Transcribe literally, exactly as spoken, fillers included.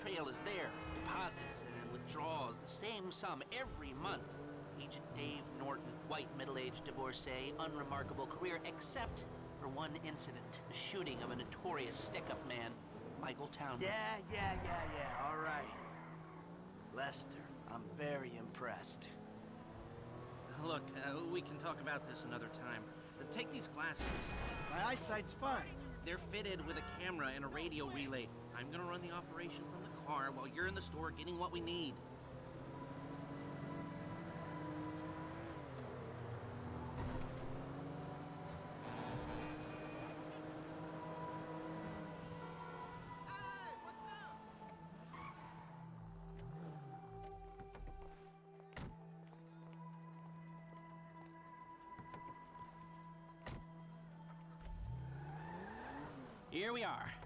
trail is there. Deposits and withdrawals, the same sum every month. Agent Dave Norton, white, middle-aged divorcee, unremarkable career, except for one incident. The shooting of a notorious stick-up man, Michael Townley. Yeah, yeah, yeah, yeah, all right. Lester, I'm very impressed. Look, uh, we can talk about this another time. Uh, take these glasses. My eyesight's fine. They're fitted with a camera and a radio relay. I'm gonna run the operation from the car while you're in the store getting what we need. Here we are.